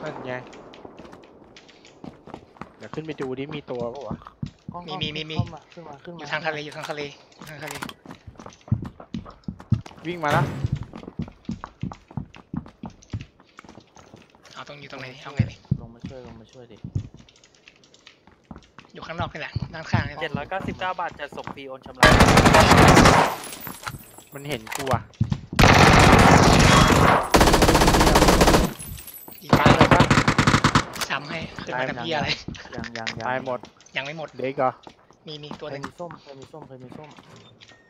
นั่นไงเดี๋ยวขึ้นไปดูดิมีตัวปะวะมีขึ้นมาอยู่ทางทะเลอยู่ทางทะเลวิ่งมาแล้วเอาตรงอยู่ตรงไหนเอาไงดิลงมาช่วยดิอยู่ข้างนอกนี่แหละด้านข้างนี่แหละ 799 บาทจะส่งฟรีโอนชำระมันเห็นกูอ่ะยิงตายเลยปะซ้ำให้ขึ้นมาทำเพี้ยอะไรยังตายหมดยังไม่หมดเด็กเหรอมีตัวหเคนึ่ยงมีส้ม